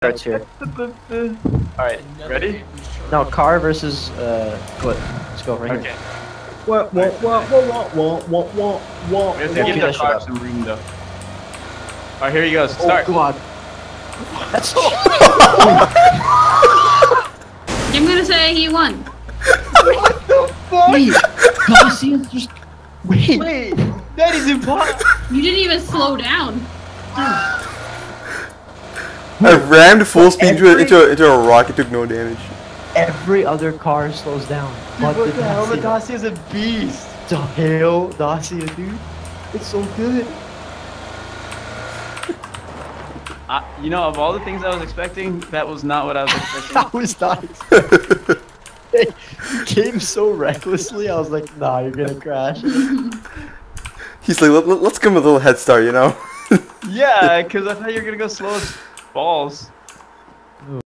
starts here. Alright, ready? No, car versus foot. Let's go right Okay. here. What? We have to give the car some room though. Alright, here he goes. Start. Oh god. That's I'm gonna say he won. What the fuck? wait. Dacia just wait. Wait, that is impossible. You didn't even slow down. I rammed full speed into a rock. It took no damage. Every other car slows down. But What the hell? The Dacia. Dacia's a beast. The hell, Dacia, dude. It's so good. You know, of all the things I was expecting, that was not what I was expecting. That was nice. You came so recklessly. I was like, nah, you're gonna crash. He's like, let's give him a little head start, you know? Yeah, because I thought you were gonna go slow as balls.